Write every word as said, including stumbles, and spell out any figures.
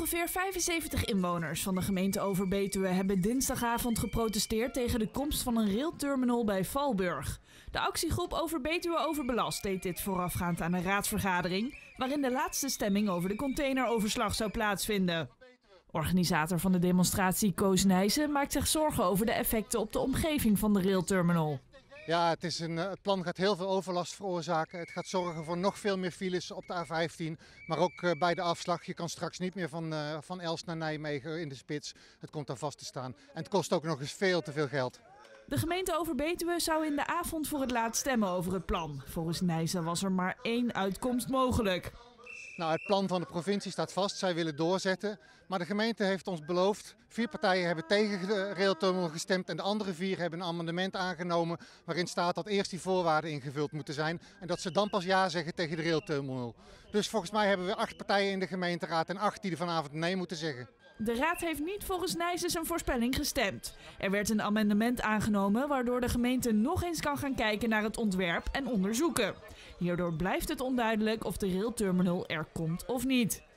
Ongeveer vijfenzeventig inwoners van de gemeente Overbetuwe hebben dinsdagavond geprotesteerd tegen de komst van een railterminal bij Valburg. De actiegroep Overbetuwe Overbelast deed dit voorafgaand aan een raadsvergadering, waarin de laatste stemming over de containeroverslag zou plaatsvinden. Organisator van de demonstratie Koos Nijssen maakt zich zorgen over de effecten op de omgeving van de railterminal. Ja, het, is een, het plan gaat heel veel overlast veroorzaken. Het gaat zorgen voor nog veel meer files op de A vijftien. Maar ook uh, bij de afslag. Je kan straks niet meer van, uh, van Elst naar Nijmegen in de spits. Het komt daar vast te staan. En het kost ook nog eens veel te veel geld. De gemeente Overbetuwe zou in de avond voor het laatst stemmen over het plan. Volgens Nijssen was er maar één uitkomst mogelijk. Nou, het plan van de provincie staat vast. Zij willen doorzetten. Maar de gemeente heeft ons beloofd. Vier partijen hebben tegen de railterminal gestemd. En de andere vier hebben een amendement aangenomen. Waarin staat dat eerst die voorwaarden ingevuld moeten zijn. En dat ze dan pas ja zeggen tegen de railterminal. Dus volgens mij hebben we acht partijen in de gemeenteraad. En acht die er vanavond nee moeten zeggen. De raad heeft niet volgens Nijssen zijn voorspelling gestemd. Er werd een amendement aangenomen waardoor de gemeente nog eens kan gaan kijken naar het ontwerp en onderzoeken. Hierdoor blijft het onduidelijk of de railterminal er komt of niet.